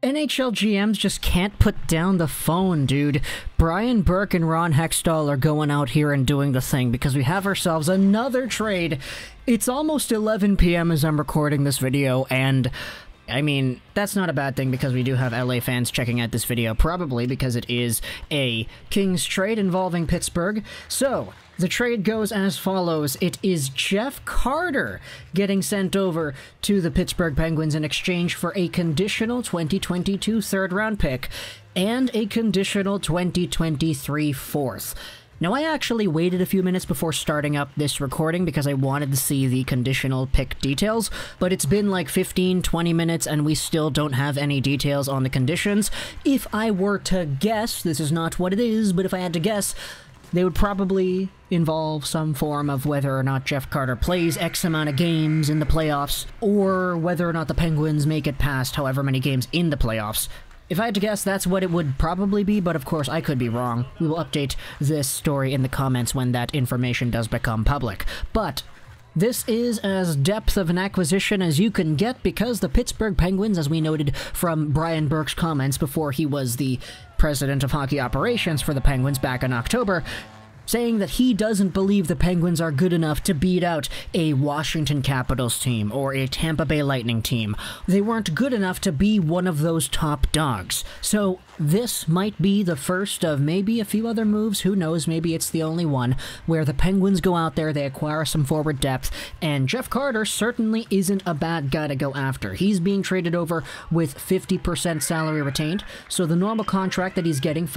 NHL GMs just can't put down the phone, dude. Brian Burke and Ron Hextall are going out here and doing the thing because we have ourselves another trade. It's almost 11 p.m. as I'm recording this video, and I mean, that's not a bad thing because we do have LA fans checking out this video, probably because it is a Kings trade involving Pittsburgh. So, the trade goes as follows. It is Jeff Carter getting sent over to the Pittsburgh Penguins in exchange for a conditional 2022 third-round pick and a conditional 2023 fourth. Now, I actually waited a few minutes before starting up this recording because I wanted to see the conditional pick details, but it's been like 15-20 minutes and we still don't have any details on the conditions. If I were to guess, this is not what it is, but if I had to guess, they would probably involve some form of whether or not Jeff Carter plays X amount of games in the playoffs, or whether or not the Penguins make it past however many games in the playoffs. If I had to guess, that's what it would probably be, but of course I could be wrong. We will update this story in the comments when that information does become public. But this is as depth of an acquisition as you can get because the Pittsburgh Penguins, as we noted from Brian Burke's comments before he was the president of hockey operations for the Penguins back in October, saying that he doesn't believe the Penguins are good enough to beat out a Washington Capitals team or a Tampa Bay Lightning team. They weren't good enough to be one of those top dogs. So this might be the first of maybe a few other moves, who knows, maybe it's the only one, where the Penguins go out there, they acquire some forward depth, and Jeff Carter certainly isn't a bad guy to go after. He's being traded over with 50% salary retained, so the normal contract that he's getting,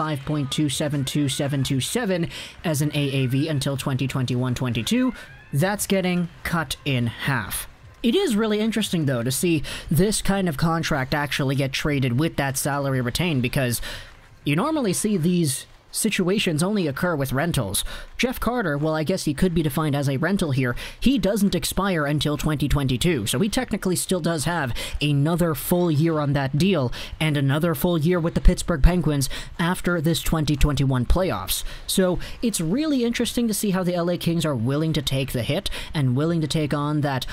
$5.272727 as an AAV until 2021-22, that's getting cut in half. It is really interesting, though, to see this kind of contract actually get traded with that salary retained, because you normally see these situations only occur with rentals. Jeff Carter, well, I guess he could be defined as a rental here. He doesn't expire until 2022, so he technically still does have another full year on that deal and another full year with the Pittsburgh Penguins after this 2021 playoffs. So it's really interesting to see how the LA Kings are willing to take the hit and willing to take on that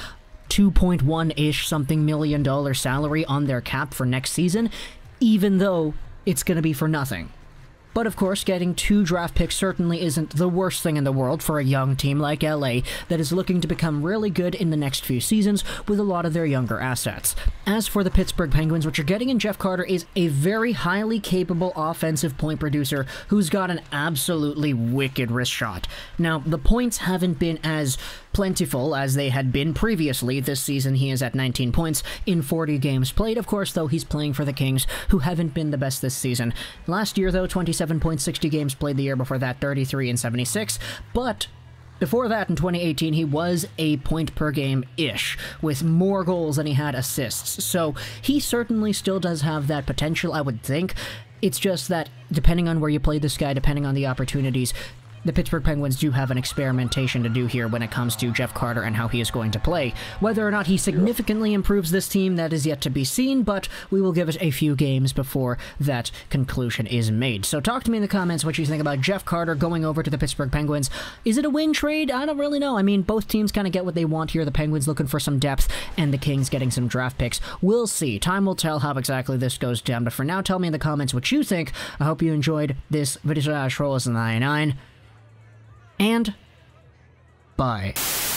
2.1-ish something million dollar salary on their cap for next season, even though it's going to be for nothing. But of course, getting 2 draft picks certainly isn't the worst thing in the world for a young team like LA that is looking to become really good in the next few seasons with a lot of their younger assets. As for the Pittsburgh Penguins, what you're getting in Jeff Carter is a very highly capable offensive point producer who's got an absolutely wicked wrist shot. Now, the points haven't been as plentiful as they had been previously. This season he is at 19 points in 40 games played, of course, though he's playing for the Kings, who haven't been the best this season. Last year, though, 27.60 games played. The year before that, 33 and 76, but before that, in 2018, he was a point-per-game-ish, with more goals than he had assists, so he certainly still does have that potential, I would think. It's just that, depending on where you play this guy, depending on the opportunities, the Pittsburgh Penguins do have an experimentation to do here when it comes to Jeff Carter and how he is going to play. Whether or not he significantly improves this team, that is yet to be seen, but we will give it a few games before that conclusion is made. So talk to me in the comments what you think about Jeff Carter going over to the Pittsburgh Penguins. Is it a win trade? I don't really know. I mean, both teams kind of get what they want here. The Penguins looking for some depth, and the Kings getting some draft picks. We'll see. Time will tell how exactly this goes down, but for now, tell me in the comments what you think. I hope you enjoyed this video. Trolls 99. And bye.